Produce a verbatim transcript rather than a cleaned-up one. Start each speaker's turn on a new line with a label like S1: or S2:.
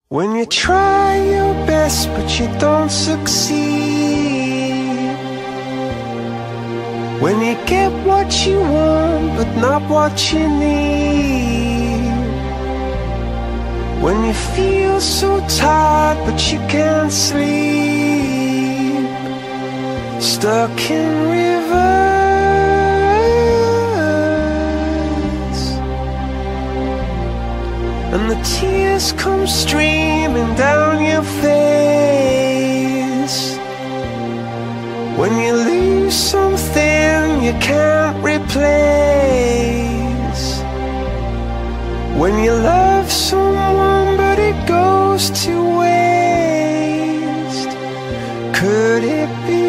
S1: When you try your best but you don't succeed, when you get what you want but not what you need, when you feel so tired but you can't sleep, stuck in reverse, and the tears come streaming down your face. When you lose something you can't replace, when you love someone but it goes to waste, could it be